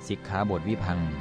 สิกขาบทวิพังค์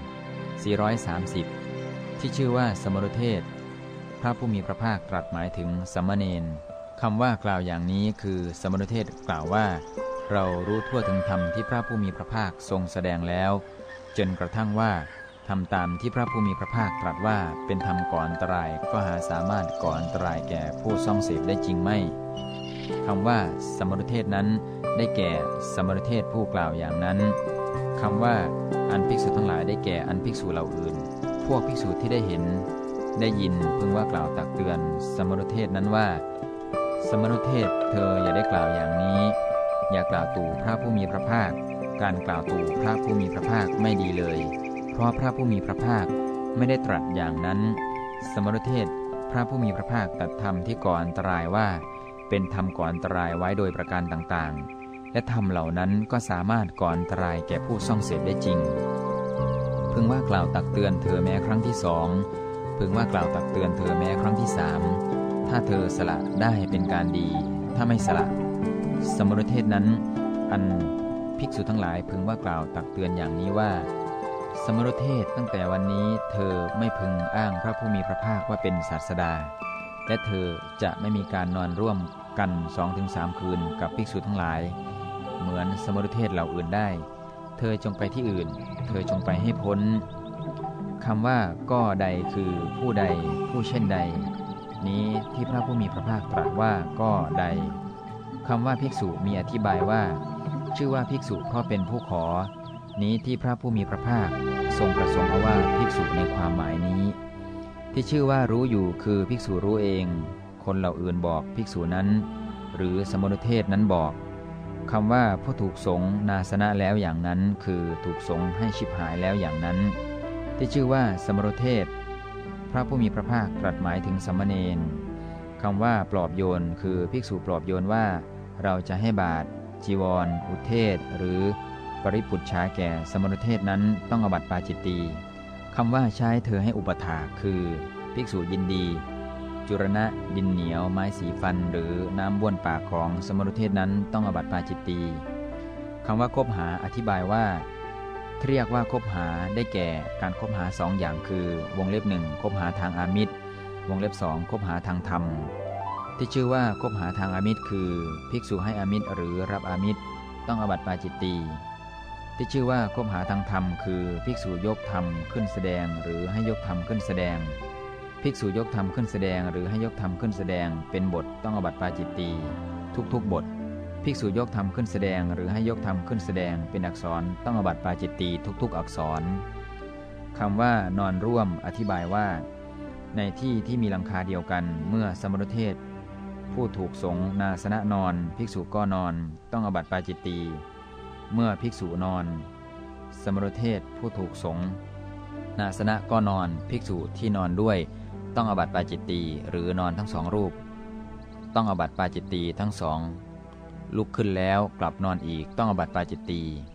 430ที่ชื่อว่าสมณเทศพระผู้มีพระภาคตรัสหมายถึงสามเณรคำว่ากล่าวอย่างนี้คือสมณเทศกล่าวว่าเรารู้ทั่วถึงธรรมที่พระผู้มีพระภาคทรงแสดงแล้วจนกระทั่งว่าทำตามที่พระผู้มีพระภาคตรัสว่าเป็นธรรมก่ออันตรายก็หาสามารถก่ออันตรายแก่ผู้ซ่องเสพได้จริงไม่คำว่าสมณเทศนั้นได้แก่สมณเทศผู้กล่าวอย่างนั้นคำว่าอันภิกษุทั้งหลายได้แก่อันภิกษุเหล่าอื่นพวกภิกษุที่ได้เห็นได้ยินพึงว่ากล่าวตักเตือนสมณเทศนั้นว่าสมณเทศเธออย่าได้กล่าวอย่างนี้อย่ากล่าวตู่พระผู้มีพระภาคการกล่าวตู่พระผู้มีพระภาคไม่ดีเลยเพราะพระผู้มีพระภาคไม่ได้ตรัสอย่างนั้นสมณเทศพระผู้มีพระภาคตรัสธรรมที่ก่ออันตรายว่าเป็นธรรมก่ออันตรายไว้โดยประการต่างๆและธรรมเหล่านั้นก็สามารถก่ออันตรายแก่ผู้ซ่องเสพได้จริงพึงว่ากล่าวตักเตือนเธอแม้ครั้งที่สองพึงว่ากล่าวตักเตือนเธอแม้ครั้งที่สามถ้าเธอสละได้เป็นการดีถ้าไม่สละสมณเทศนั้นอันภิกษุทั้งหลายพึงว่ากล่าวตักเตือนอย่างนี้ว่าสมณเทศตั้งแต่วันนี้เธอไม่พึงอ้างพระผู้มีพระภาคว่าเป็นศาสดาและเธอจะไม่มีการนอนร่วมกัน 2-3 คืนกับภิกษุทั้งหลายเหมือนสมณเทศเหล่าอื่นได้เธอจงไปที่อื่นเธอจงไปให้พ้นคำว่าก็ใดคือผู้ใดผู้เช่นใดนี้ที่พระผู้มีพระภาคตรัสว่าก็ใดคำว่าภิกษุมีอธิบายว่าชื่อว่าภิกษุเพราะเป็นผู้ขอนี้ที่พระผู้มีพระภาคทรงประสงค์เอาว่าภิกษุในความหมายนี้ที่ชื่อว่ารู้อยู่คือภิกษุรู้เองคนเหล่าอื่นบอกภิกษุนั้นหรือสมณเทศนั้นบอกคำว่าผู้ถูกสงฆ์นาสนะแล้วอย่างนั้นคือถูกสงฆ์ให้ชิบหายแล้วอย่างนั้นที่ชื่อว่าสมณเทศพระผู้มีพระภาคตรัสหมายถึงสามเณรคำว่าปลอบโยนคือภิกษุปลอบโยนว่าเราจะให้บาตรจีวรอุเทศหรือปริพุทธาแก่สมณเทศนั้นต้องอบัติปาจิตตีคำว่าใช้เธอให้อุปถากคือภิกษุยินดีจุรณะดินเหนียวไม้สีฟันหรือน้ำบ้วนปากของสมณเทศนั้นต้องอบัติปาจิตตีคำว่าคบหาอธิบายว่าเรียกว่าคบหาได้แก่การคบหาสองอย่างคือวงเล็บหนึ่งคบหาทางอามิตรวงเล็บสองคบหาทางธรรมที่ชื่อว่าคบหาทางอามิตรคือภิกษุให้อามิตรหรือรับอามิตรต้องอบัติปาจิตตีที่ชื่อว่าคบหาทางธรรมคือภิกษุยกธรรมขึ้นแสดงหรือให้ยกธรรมขึ้นแสดงภิกษุยกธรรมขึ้นแสดงหรือให้ยกธรรมขึ้นแสดงเป็นบทต้องอบัติปาจิตตีทุกบทภิกษุยกธรรมขึ้นแสดงหรือให้ยกธรรมขึ้นแสดงเป็นอักษรต้องอบัติปาจิตตีทุกอักษรคำว่านอนร่วมอธิบายว่าในที่ที่มีหลังคาเดียวกันเมื่อสมณเทศผู้ถูกสงฆ์นาสนะนอนภิกษุก็นอนต้องอบัติปาจิตตีเมื่อภิกษุนอนสมณเทศผู้ถูกสงฆ์นาสนะก็นอนภิกษุที่นอนด้วยต้องอบัติปาจิตตีหรือนอนทั้งสองรูปต้องอบัติปาจิตตีทั้งสองลุกขึ้นแล้วกลับนอนอีกต้องอบัติปาจิตตี